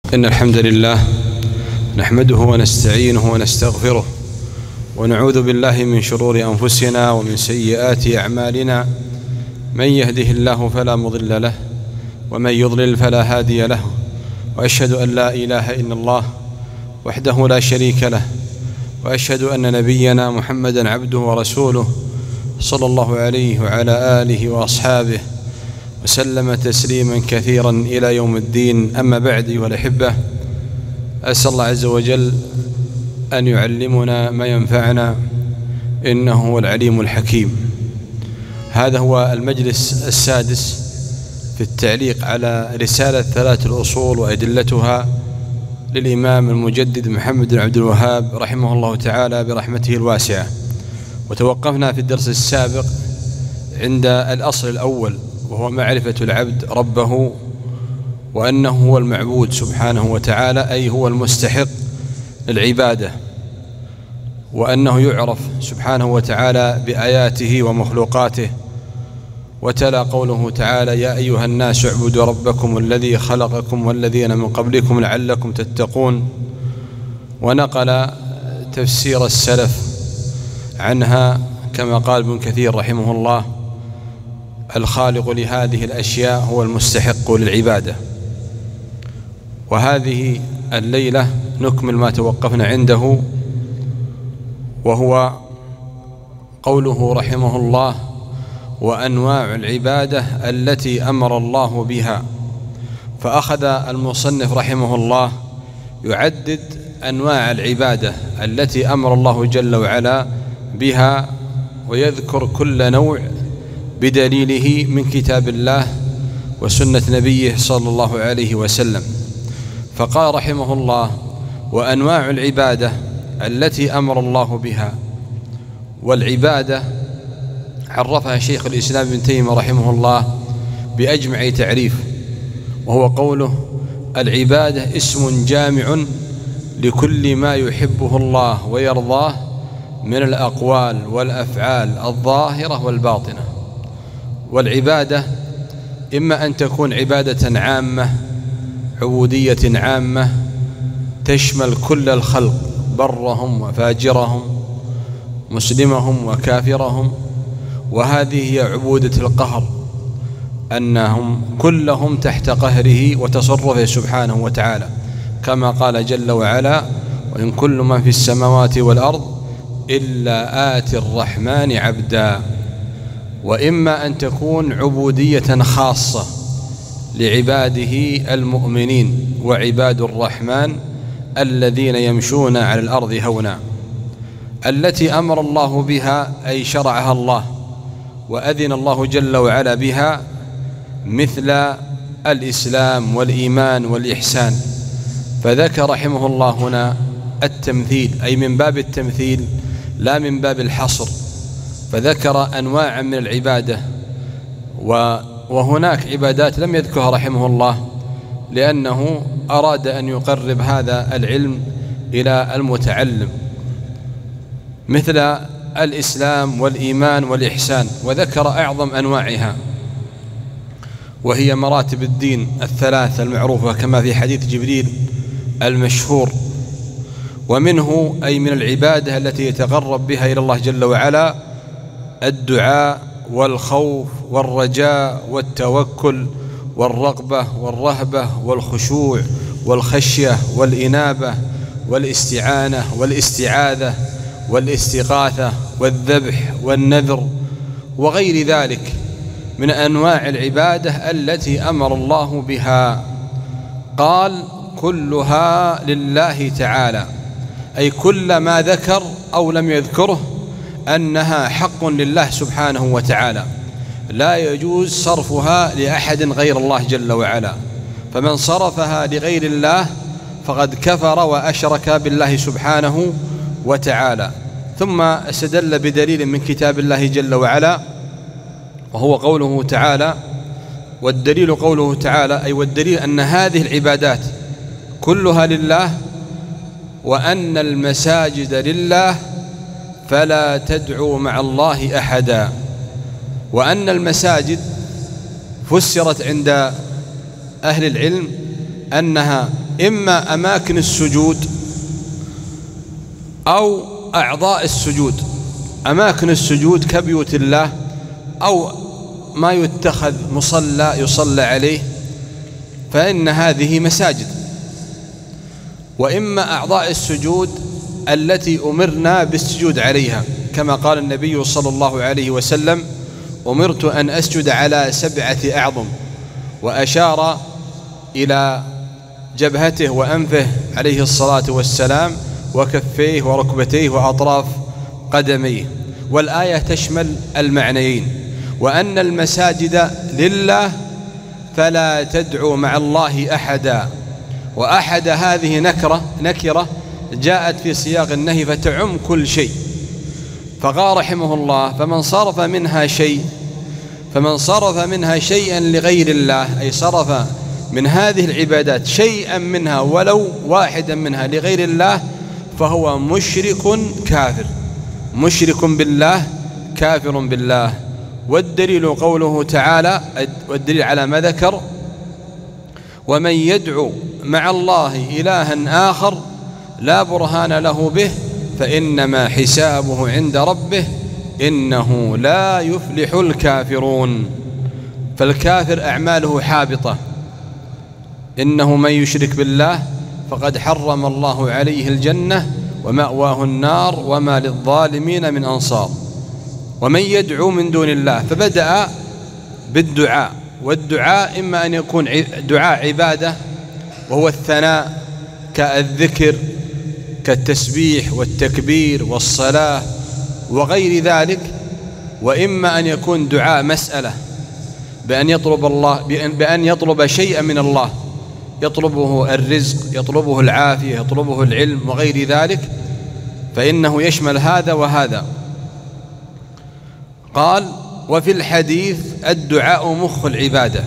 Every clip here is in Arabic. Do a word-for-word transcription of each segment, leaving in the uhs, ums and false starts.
إن الحمد لله نحمده ونستعينه ونستغفره ونعوذ بالله من شرور أنفسنا ومن سيئات أعمالنا. من يهده الله فلا مضل له ومن يضلل فلا هادي له، وأشهد أن لا إله إلا الله وحده لا شريك له، وأشهد أن نبينا محمدا عبده ورسوله صلى الله عليه وعلى آله وأصحابه وسلم تسليما كثيرا إلى يوم الدين. أما بعد أيها الأحبة، أسأل الله عز وجل أن يعلمنا ما ينفعنا، إنه هو العليم الحكيم. هذا هو المجلس السادس في التعليق على رسالة ثلاث الأصول وأدلتها للإمام المجدد محمد بن عبد الوهاب رحمه الله تعالى برحمته الواسعة. وتوقفنا في الدرس السابق عند الأصل الأول، وهو معرفة العبد ربه، وأنه هو المعبود سبحانه وتعالى، أي هو المستحق للعبادة، وأنه يعرف سبحانه وتعالى بآياته ومخلوقاته. وتلا قوله تعالى: يا أيها الناس اعبدوا ربكم الذي خلقكم والذين من قبلكم لعلكم تتقون. ونقل تفسير السلف عنها كما قال ابن كثير رحمه الله: الخالق لهذه الأشياء هو المستحق للعبادة. وهذه الليلة نكمل ما توقفنا عنده، وهو قوله رحمه الله: وأنواع العبادة التي أمر الله بها. فأخذ المصنف رحمه الله يعدد أنواع العبادة التي أمر الله جل وعلا بها، ويذكر كل نوع بدليله من كتاب الله وسنة نبيه صلى الله عليه وسلم. فقال رحمه الله: وأنواع العبادة التي أمر الله بها. والعبادة عرفها شيخ الإسلام ابن تيمية رحمه الله بأجمع تعريف، وهو قوله: العبادة اسم جامع لكل ما يحبه الله ويرضاه من الأقوال والأفعال الظاهرة والباطنة. والعبادة إما أن تكون عبادة عامة، عبودية عامة تشمل كل الخلق، برهم وفاجرهم، مسلمهم وكافرهم، وهذه هي عبودة القهر، أنهم كلهم تحت قهره وتصرفه سبحانه وتعالى، كما قال جل وعلا: وإن كل من في السماوات والأرض إلا آتي الرحمن عبدا. وإما أن تكون عبودية خاصة لعباده المؤمنين، وعباد الرحمن الذين يمشون على الأرض هونا، التي أمر الله بها أي شرعها الله وأذن الله جل وعلا بها، مثل الإسلام والإيمان والإحسان. فذكر رحمه الله هنا التمثيل، أي من باب التمثيل لا من باب الحصر، فذكر أنواع من العبادة. وهناك عبادات لم يذكرها رحمه الله، لأنه أراد أن يقرب هذا العلم إلى المتعلم، مثل الإسلام والإيمان والإحسان، وذكر أعظم أنواعها، وهي مراتب الدين الثلاثة المعروفة كما في حديث جبريل المشهور. ومنه أي من العبادة التي يتقرب بها إلى الله جل وعلا الدعاء والخوف والرجاء والتوكل والرغبة والرهبة والخشوع والخشية والإنابة والاستعانة والاستعاذة والاستغاثة والذبح والنذر وغير ذلك من أنواع العبادة التي أمر الله بها. قال: كلها لله تعالى، أي كل ما ذكر أو لم يذكره أنها حق لله سبحانه وتعالى، لا يجوز صرفها لأحد غير الله جل وعلا. فمن صرفها لغير الله فقد كفر وأشرك بالله سبحانه وتعالى. ثم استدل بدليل من كتاب الله جل وعلا، وهو قوله تعالى: والدليل قوله تعالى، أي والدليل أن هذه العبادات كلها لله، وأن المساجد لله فلا تدعوا مع الله أحدا. وأن المساجد فسرت عند أهل العلم أنها إما أماكن السجود أو أعضاء السجود. أماكن السجود كبيوت الله أو ما يتخذ مصلى يصلى عليه، فإن هذه مساجد. وإما أعضاء السجود التي أمرنا بالسجود عليها، كما قال النبي صلى الله عليه وسلم: أمرت أن أسجد على سبعة أعظم، وأشار إلى جبهته وأنفه عليه الصلاة والسلام وكفيه وركبتيه وأطراف قدميه. والآية تشمل المعنيين، وأن المساجد لله فلا تدعوا مع الله أحدا. وأحد هذه نكرة نكرة جاءت في سياق النهي فتعم كل شيء. فقال رحمه الله: فمن صرف منها شيء فمن صرف منها شيئا لغير الله، أي صرف من هذه العبادات شيئا منها ولو واحدا منها لغير الله، فهو مشرك كافر، مشرك بالله كافر بالله. والدليل قوله تعالى، والدليل على ما ذكر: ومن يدعو مع الله إلها آخر لا برهان له به فإنما حسابه عند ربه إنه لا يفلح الكافرون. فالكافر أعماله حابطة، إنه من يشرك بالله فقد حرم الله عليه الجنة ومأواه النار وما للظالمين من أنصار. ومن يدعو من دون الله، فبدأ بالدعاء. والدعاء إما أن يكون دعاء عبادة وهو الثناء كالذكر كالتسبيح والتكبير والصلاة وغير ذلك، وإما أن يكون دعاء مسألة بأن يطلب الله بأن, بأن يطلب شيئا من الله، يطلبه الرزق، يطلبه العافية، يطلبه العلم وغير ذلك، فإنه يشمل هذا وهذا. قال: وفي الحديث الدعاء مخ العبادة.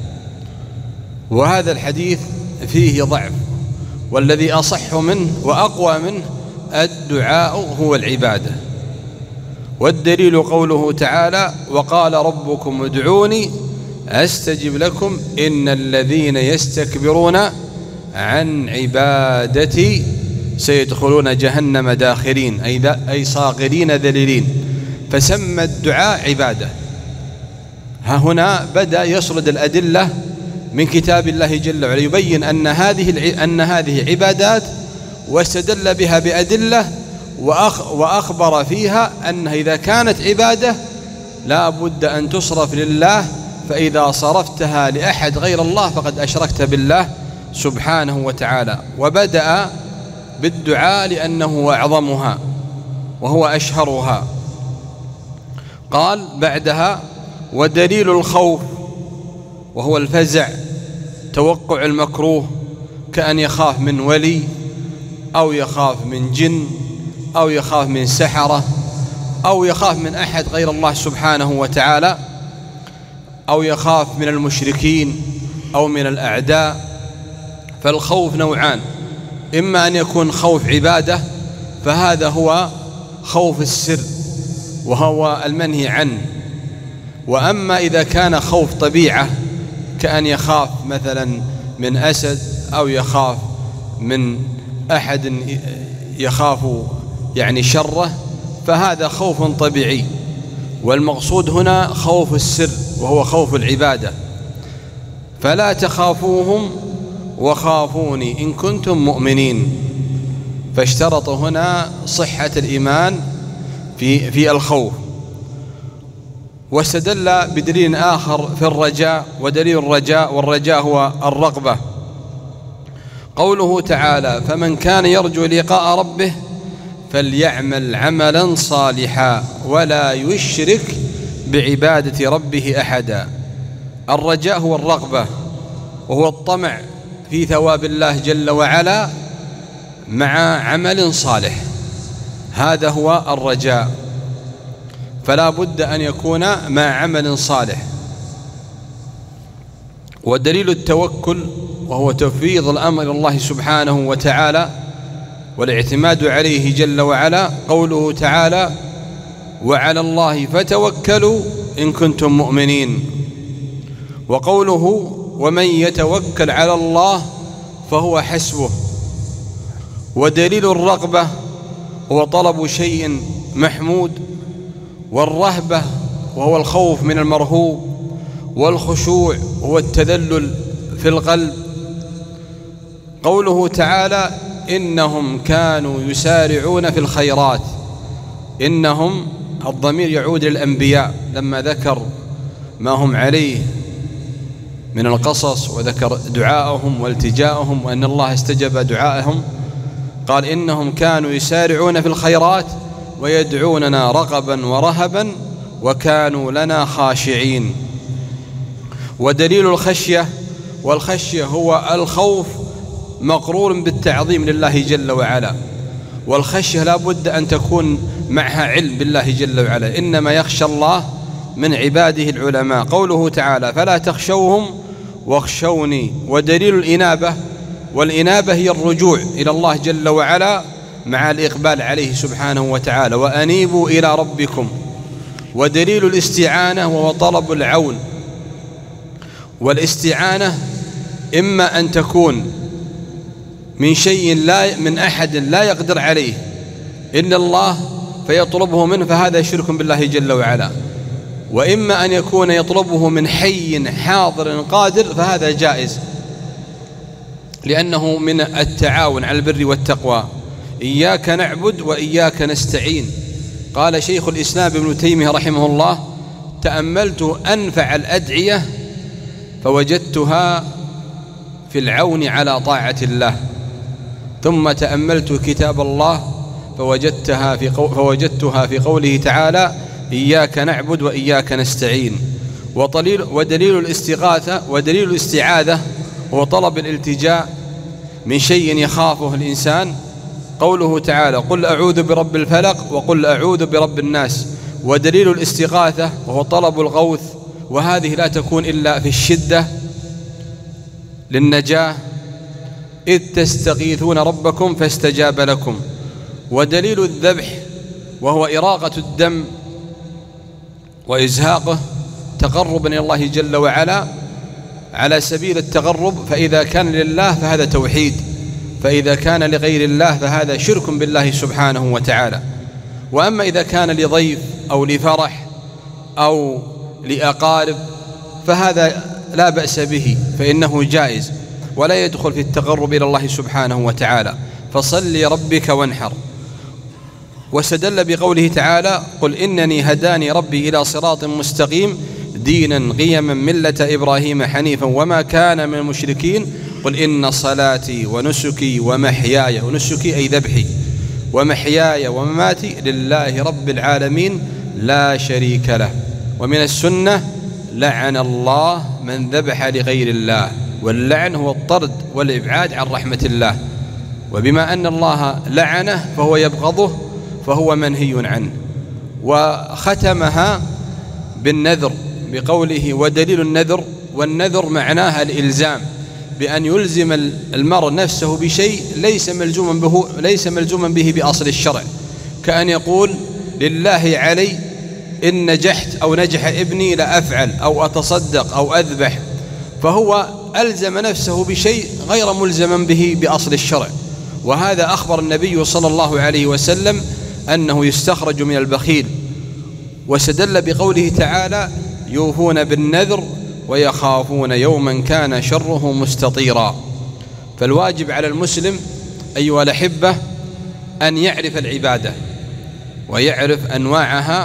وهذا الحديث فيه ضعف، والذي أصح منه وأقوى منه الدعاء هو العبادة. والدليل قوله تعالى: وقال ربكم ادعوني أستجب لكم إن الذين يستكبرون عن عبادتي سيدخلون جهنم داخرين، أي, أي صاغرين ذليلين. فسمى الدعاء عبادة. ها هنا بدأ يسرد الأدلة من كتاب الله جل وعلا، يبين أن هذه أن هذه عبادات، واستدل بها بأدلة، وأخبر فيها أنها إذا كانت عبادة لا بد أن تصرف لله، فإذا صرفتها لأحد غير الله فقد أشركت بالله سبحانه وتعالى. وبدأ بالدعاء لأنه أعظمها وهو أشهرها. قال بعدها: ودليل الخوف وهو الفزع، توقع المكروه، كأن يخاف من ولي أو يخاف من جن أو يخاف من سحرة أو يخاف من أحد غير الله سبحانه وتعالى، أو يخاف من المشركين أو من الأعداء. فالخوف نوعان: إما أن يكون خوف عبادة، فهذا هو خوف السر وهو المنهي عنه. وأما إذا كان خوف طبيعة، كأن يخاف مثلا من أسد أو يخاف من أحد يخاف يعني شره، فهذا خوف طبيعي. والمقصود هنا خوف السر وهو خوف العبادة. فلا تخافوهم وخافوني إن كنتم مؤمنين. فاشترط هنا صحة الإيمان في, في الخوف. واستدل بدليل آخر في الرجاء، ودليل الرجاء والرجاء هو الرغبة. قوله تعالى: فمن كان يرجو لقاء ربه فليعمل عملا صالحا ولا يشرك بعبادة ربه أحدا. الرجاء هو الرغبة، وهو الطمع في ثواب الله جل وعلا مع عمل صالح، هذا هو الرجاء. فلا بد أن يكون مع عمل صالح. ودليل التوكل وهو تفويض الأمر إلى الله سبحانه وتعالى والاعتماد عليه جل وعلا. قوله تعالى: وعلى الله فتوكلوا إن كنتم مؤمنين. وقوله: ومن يتوكل على الله فهو حسبه. ودليل الرغبة هو طلب شيء محمود، والرهبة وهو الخوف من المرهوب، والخشوع هو التذلل في القلب. قوله تعالى إنهم كانوا يسارعون في الخيرات، إنهم الضمير يعود للأنبياء لما ذكر ما هم عليه من القصص، وذكر دعاءهم والتجاءهم وأن الله استجاب دعائهم. قال إنهم كانوا يسارعون في الخيرات ويدعوننا رغبا ورهبا وكانوا لنا خاشعين. ودليل الخشية، والخشية هو الخوف مقرون بالتعظيم لله جل وعلا، والخشية لا بد أن تكون معها علم بالله جل وعلا، إنما يخشى الله من عباده العلماء. قوله تعالى فلا تخشوهم واخشوني. ودليل الإنابة، والإنابة هي الرجوع إلى الله جل وعلا مع الإقبال عليه سبحانه وتعالى، وأنيبوا إلى ربكم. ودليل الاستعانة وهو طلب العون، والاستعانة إما أن تكون من شيء لا من أحد لا يقدر عليه إلا الله فيطلبه منه، فهذا شرك بالله جل وعلا، وإما أن يكون يطلبه من حي حاضر قادر فهذا جائز، لأنه من التعاون على البر والتقوى. إياك نعبد وإياك نستعين. قال شيخ الإسلام ابن تيمية رحمه الله تأملت أنفع الأدعية فوجدتها في العون على طاعة الله، ثم تأملت كتاب الله فوجدتها في قو فوجدتها في قوله تعالى إياك نعبد وإياك نستعين. ودليل الاستغاثة ودليل الاستعاذة هو طلب الالتجاء من شيء يخافه الإنسان. قوله تعالى قل أعوذ برب الفلق وقل أعوذ برب الناس. ودليل الاستغاثة وهو طلب الغوث، وهذه لا تكون إلا في الشدة للنجاة، إذ تستغيثون ربكم فاستجاب لكم. ودليل الذبح وهو إراقة الدم وإزهاقه تقربا إلى الله جل وعلا على سبيل التقرب، فإذا كان لله فهذا توحيد، فإذا كان لغير الله فهذا شرك بالله سبحانه وتعالى. وأما إذا كان لضيف أو لفرح أو لأقارب فهذا لا بأس به، فإنه جائز ولا يدخل في التقرب إلى الله سبحانه وتعالى. فصل لربك وانحر. واستدل بقوله تعالى قل إنني هداني ربي إلى صراط مستقيم دينا قيما ملة إبراهيم حنيفا وما كان من المشركين قل إن صلاتي ونسكي ومحياي، ونسكي أي ذبحي، ومحياي ومماتي لله رب العالمين لا شريك له. ومن السنة لعن الله من ذبح لغير الله، واللعن هو الطرد والإبعاد عن رحمة الله، وبما أن الله لعنه فهو يبغضه فهو منهي عنه. وختمها بالنذر بقوله ودليل النذر، والنذر معناها الإلزام، بأن يلزم المرء نفسه بشيء ليس ملزوما به ليس ملزوما به بأصل الشرع، كأن يقول لله علي إن نجحت أو نجح ابني لأفعل أو أتصدق أو أذبح، فهو ألزم نفسه بشيء غير ملزما به بأصل الشرع. وهذا أخبر النبي صلى الله عليه وسلم أنه يستخرج من البخيل. واستدل بقوله تعالى يوفون بالنذر ويخافون يوما كان شره مستطيرا. فالواجب على المسلم أيها الأحبة أن يعرف العبادة ويعرف أنواعها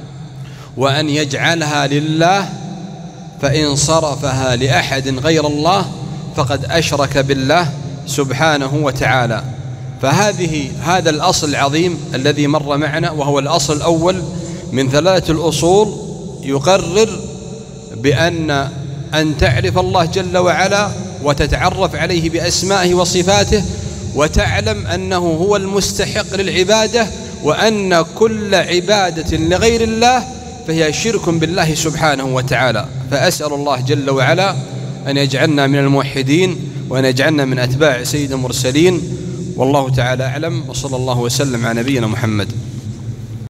وأن يجعلها لله، فإن صرفها لأحد غير الله فقد أشرك بالله سبحانه وتعالى. فهذه هذا الأصل العظيم الذي مر معنا، وهو الأصل الأول من ثلاثة الأصول، يقرر بأن أن تعرف الله جل وعلا وتتعرف عليه بأسمائه وصفاته، وتعلم أنه هو المستحق للعبادة، وأن كل عبادة لغير الله فهي شرك بالله سبحانه وتعالى. فأسأل الله جل وعلا أن يجعلنا من الموحدين وأن يجعلنا من أتباع سيد المرسلين، والله تعالى أعلم، وصلى الله وسلم على نبينا محمد.